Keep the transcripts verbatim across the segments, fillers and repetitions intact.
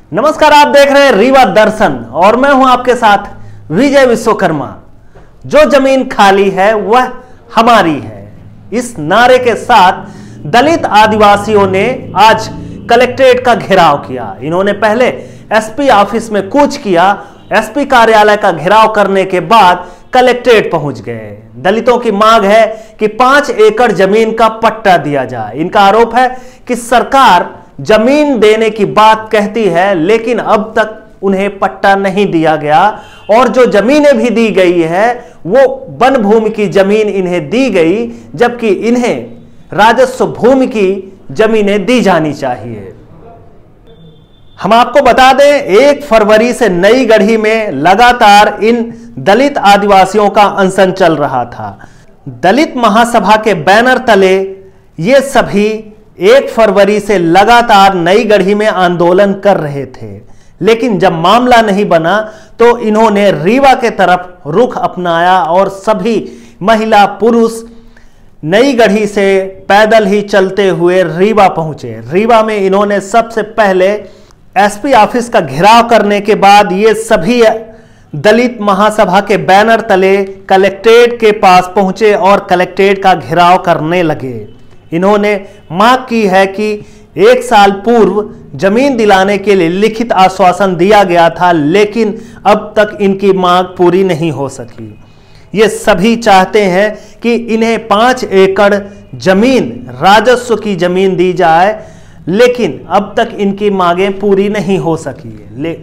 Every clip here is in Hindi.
नमस्कार, आप देख रहे हैं रीवा दर्शन और मैं हूं आपके साथ विजय विश्वकर्मा। जो जमीन खाली है वह हमारी है, इस नारे के साथ दलित आदिवासियों ने आज कलेक्ट्रेट का घेराव किया। इन्होंने पहले एसपी ऑफिस में कूच किया, एसपी कार्यालय का घेराव करने के बाद कलेक्ट्रेट पहुंच गए। दलितों की मांग है कि पांच एकड़ जमीन का पट्टा दिया जाए। इनका आरोप है कि सरकार जमीन देने की बात कहती है लेकिन अब तक उन्हें पट्टा नहीं दिया गया, और जो जमीनें भी दी गई है वो वन भूमि की जमीन इन्हें दी गई, जबकि इन्हें राजस्व भूमि की जमीनें दी जानी चाहिए। हम आपको बता दें, एक फरवरी से नई गढ़ी में लगातार इन दलित आदिवासियों का अनशन चल रहा था। दलित महासभा के बैनर तले ये सभी एक फरवरी से लगातार नई गढ़ी में आंदोलन कर रहे थे, लेकिन जब मामला नहीं बना तो इन्होंने रीवा के तरफ रुख अपनाया और सभी महिला पुरुष नई गढ़ी से पैदल ही चलते हुए रीवा पहुंचे। रीवा में इन्होंने सबसे पहले एसपी ऑफिस का घेराव करने के बाद ये सभी दलित महासभा के बैनर तले कलेक्ट्रेट के पास पहुंचे और कलेक्ट्रेट का घेराव करने लगे। इन्होंने मांग की है कि एक साल पूर्व जमीन दिलाने के लिए लिखित आश्वासन दिया गया था, लेकिन अब तक इनकी मांग पूरी नहीं हो सकी। ये सभी चाहते हैं कि इन्हें पांच एकड़ जमीन राजस्व की जमीन दी जाए, लेकिन अब तक इनकी मांगें पूरी नहीं हो सकी। ले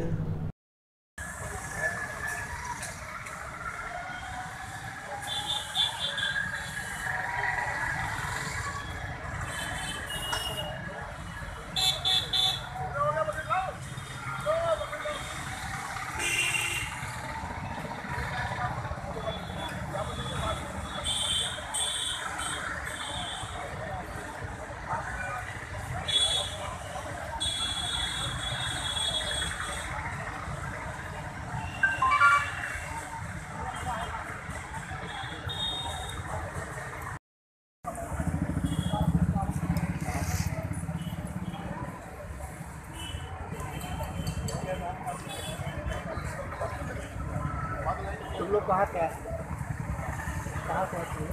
तुम लोग कहाँ क्या कहाँ पहुँचे?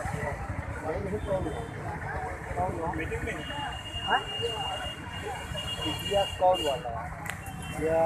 मीटिंग में हाँ कौन वाला या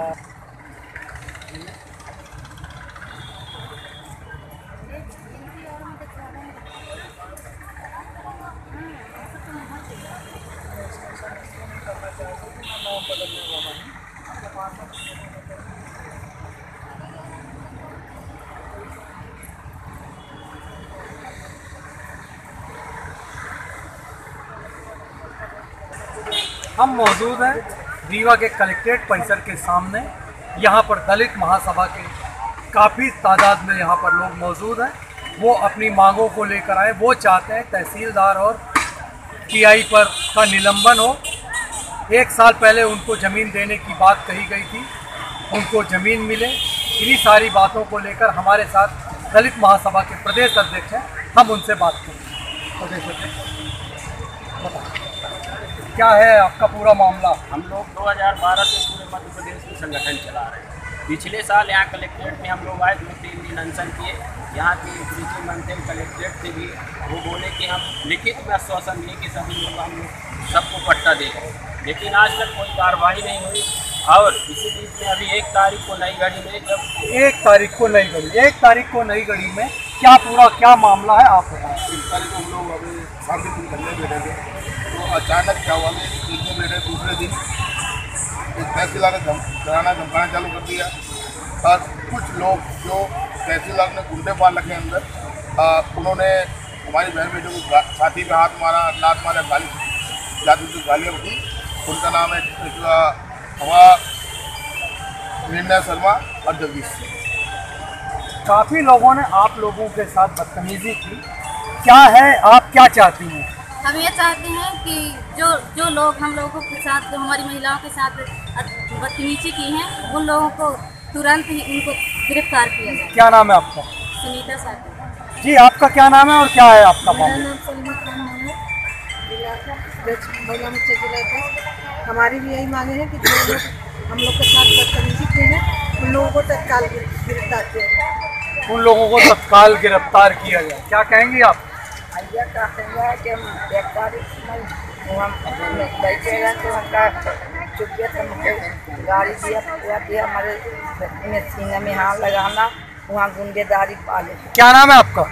हम मौजूद हैं रीवा के कलेक्ट्रेट परिसर के सामने। यहाँ पर दलित महासभा के काफ़ी तादाद में यहाँ पर लोग मौजूद हैं। वो अपनी मांगों को लेकर आए। वो चाहते हैं तहसीलदार और टीआई पर का निलंबन हो। एक साल पहले उनको ज़मीन देने की बात कही गई थी, उनको ज़मीन मिले। इन्हीं सारी बातों को लेकर हमारे साथ दलित महासभा के प्रदेश अध्यक्ष हैं, हम उनसे बात करें। प्रदेश अध्यक्ष क्या है आपका पूरा मामला? हम लोग दो हज़ार बारह से पूरे मध्य प्रदेश में संगठन चला रहे हैं। पिछले साल यहाँ कलेक्ट्रेट में हम लोग आए, दो तीन दिन अनशन किए। यहाँ के कृषि मंत्री कलेक्ट्रेट से भी वो बोले कि हम लिखित में आश्वासन दिए कि सभी लोग हम लोग सबको पट्टा देंगे, लेकिन आज तक कोई कार्रवाई नहीं हुई। और इसी बीच में अभी एक तारीख को नई गढ़ी में जब एक तारीख को नई गढ़ी एक तारीख को नई गढ़ी में क्या पूरा क्या मामला है आप बताएं। इस तारीख को हम लोग अभी शांति दिन करने बैठे थे, तो अचानक क्या हुआ कि एक दिन बैठे दूसरे दिन एक तहसीलदार ने डराना धमकाना चालू कर दिया, और कुछ लोग जो तहसीलदार ने गुंडे पाल रखे अंदर, आ, उन्होंने हमारी बहन बेटे को छाती पे हाथ मारा, लात मारा, गाली जाती थी, गालियाँ की। उनका नाम है हमारा निर्णय शर्मा और जगदीश सिंह। काफ़ी लोगों ने आप लोगों के साथ बदतमीजी की, क्या है आप क्या चाहती हैं? हम ये चाहते हैं कि जो जो लोग हम लोगों के साथ, जो हमारी महिलाओं के साथ बदतमीजी की हैं, उन लोगों को तुरंत ही उनको गिरफ्तार किया जाए। क्या नाम है आपका? सुनीता साहब जी, आपका क्या नाम है और क्या है आपका मेरा मामला? नाम सलीमा खान है। महिला मोर्चा जिला का हमारी भी यही मांगे हैं कि जो लोग हम लोग के साथ बदतमीजी की है, उन लोगों को तत्काल गिरफ्तार किया जाए। उन लोगों को तत्काल गिरफ्तार किया जाए। क्या कहेंगी आप? भैया का कहना है कि हम गिरफ्तारी हम बैठे रहे तो उनका चुपिया तो हमको गाड़ी दिया पूरा दिया, हमारे में सीने में हाथ लगाना, वहाँ गुंडेदारी पाले। क्या नाम है आपका?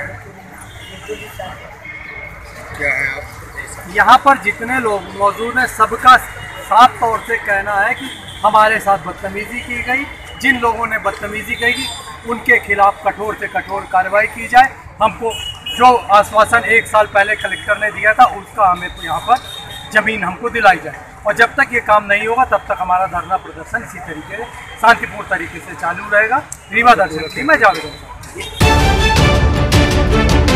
क्या है आप? यहाँ पर जितने लोग मौजूद हैं सबका साफ तौर से कहना है कि हमारे साथ बदतमीजी की गई। जिन लोगों ने बदतमीजी की उनके खिलाफ कठोर से कठोर कार्रवाई की जाए। हमको जो आश्वासन एक साल पहले कलेक्टर ने दिया था उसका हमें तो यहाँ पर ज़मीन हमको दिलाई जाए, और जब तक ये काम नहीं होगा तब तक हमारा धरना प्रदर्शन इसी तरीके से शांतिपूर्ण तरीके से चालू रहेगा। रीवा दर्शन की मैं जावेद हूँ।